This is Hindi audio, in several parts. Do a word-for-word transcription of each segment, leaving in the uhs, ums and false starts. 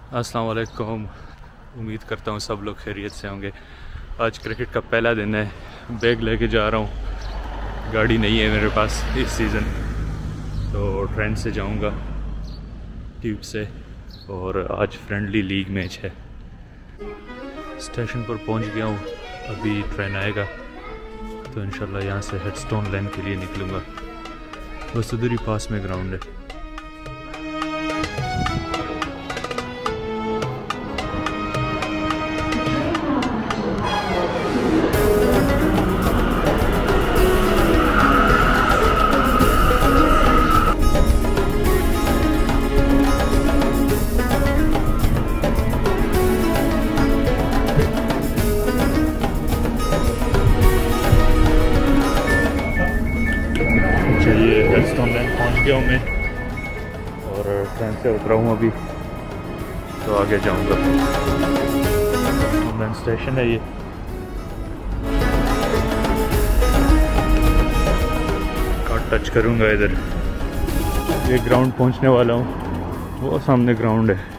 अस्सलाम वालेकुम। उम्मीद करता हूँ सब लोग खैरियत से होंगे। आज क्रिकेट का पहला दिन है। बैग लेके जा रहा हूँ, गाड़ी नहीं है मेरे पास इस सीज़न, तो ट्रेन से जाऊँगा, ट्यूब से। और आज फ्रेंडली लीग मैच है। स्टेशन पर पहुँच गया हूँ, अभी ट्रेन आएगा तो इंशाल्लाह यहाँ से हेडस्टोन लेन के लिए निकलूँगा। बस उधर ही पास में ग्राउंड है। हेडस्टोन लेन पहुँच गया हूँ मैं और ट्रेन से उतरा हूँ अभी, तो आगे जाऊँगा। हेडस्टोन लेन स्टेशन है ये। कार्ड टच करूँगा इधर, ये ग्राउंड पहुँचने वाला हूँ। वो सामने ग्राउंड है,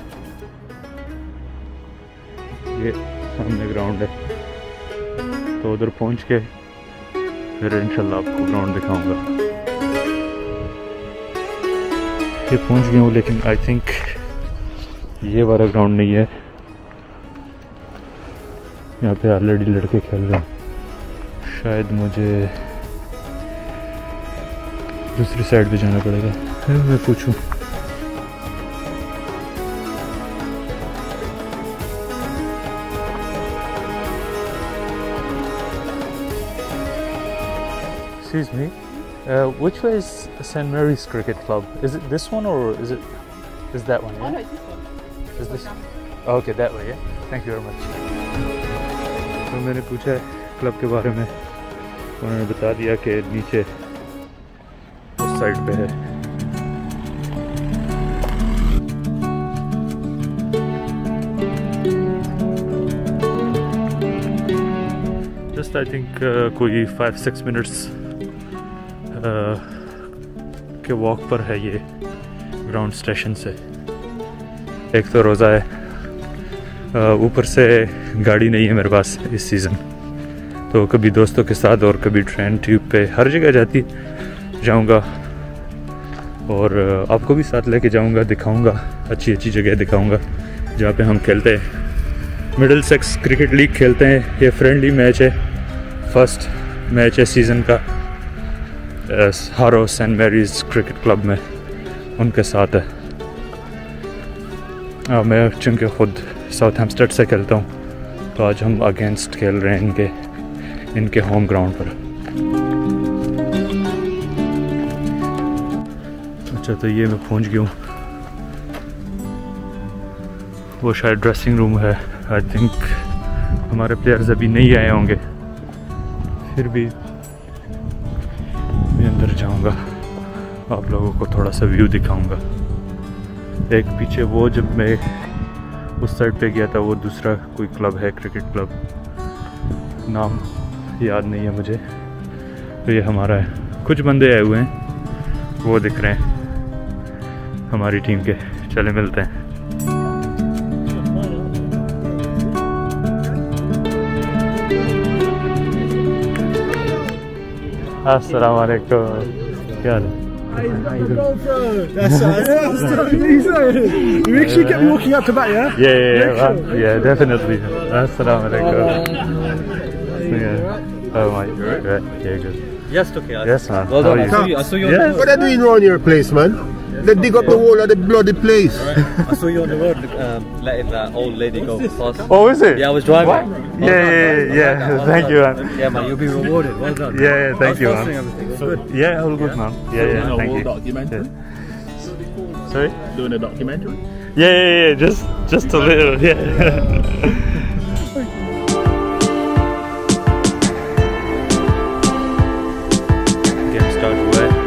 ये सामने ग्राउंड है, तो उधर पहुँच के फिर इंशाल्लाह आपको ग्राउंड दिखाऊंगा। ये पहुंच गया हूँ, लेकिन आई थिंक ये वाला ग्राउंड नहीं है। यहाँ पे ऑलरेडी लड़के खेल रहे हैं। शायद मुझे दूसरी साइड पे जाना पड़ेगा। फिर मैं पूछूं। Excuse me, uh, which way is Saint Mary's Cricket Club? Is it this one or is it is that one? Yeah? Oh no, it's this one. Is this? Oh, okay, that way. Yeah. Thank you very much. तो मैंने पूछा क्लब के बारे में, उन्होंने बता दिया कि नीचे उस साइड पे है। Just I think uh, कोई five six minutes Uh, के वॉक पर है ये ग्राउंड स्टेशन से। एक तो रोज़ा है, uh, ऊपर से गाड़ी नहीं है मेरे पास इस सीज़न, तो कभी दोस्तों के साथ और कभी ट्रेन ट्यूब पे हर जगह जाती जाऊंगा। और uh, आपको भी साथ लेके जाऊंगा, दिखाऊंगा, अच्छी अच्छी जगह दिखाऊंगा जहाँ पे हम खेलते हैं। मिडलसेक्स क्रिकेट लीग खेलते हैं। ये फ्रेंडली मैच है, फर्स्ट मैच है सीज़न का। Harrow Saint Mary's cricket club में उनके साथ है। आ, मैं चूँकि ख़ुद साउथहैम्पटन से खेलता हूँ, तो आज हम अगेंस्ट खेल रहे हैं इनके इनके होम ग्राउंड पर। अच्छा, तो ये मैं पहुँच गया हूँ। वो शायद ड्रेसिंग रूम है। आई थिंक हमारे प्लेयर्स अभी नहीं आए होंगे, फिर भी मैं अंदर जाऊंगा, आप लोगों को थोड़ा सा व्यू दिखाऊंगा। एक पीछे वो, जब मैं उस साइड पे गया था, वो दूसरा कोई क्लब है, क्रिकेट क्लब, नाम याद नहीं है मुझे। तो ये हमारा है। कुछ बंदे आए हुए हैं, वो दिख रहे हैं हमारी टीम के। चले मिलते हैं। अस्सलाम वालेकुम, क्या हाल है? That's right. Make sure you get walking up to that, yeah? Yeah, yeah, yeah, uh, yeah, definitely. Assalamu alaikum. Yeah. Oh my God. Yeah, good. Yes, okay. Yes, man. Well done. How I are saw you? you. I saw you on Yes. the What road. are they doing around your place, man? They dig up the whole of the bloody place. I saw you on the road, um, letting that old lady go past. Oh, is it? Yeah, I was driving. What? Well Yeah, done, yeah, well yeah. done, well Thank done. you, man. Yeah, man, you'll be rewarded. Well done. Yeah, yeah, thank How's you, posting man. everything? It's good. Yeah, all good, man. Yeah, yeah, thank you. Documentary. Yeah. Sorry? Doing a documentary. Yeah, yeah, yeah. Just, just a little. Yeah. Game start हुआ है।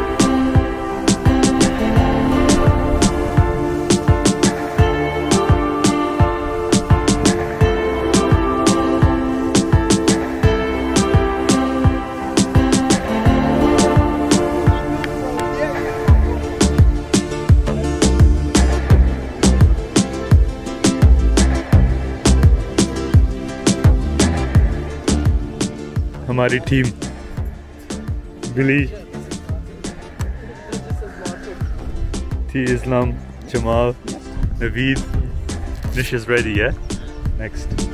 हमारी टीम बिली थी इस्लाम Jamal Naveed Nish is ready, yeah? Next.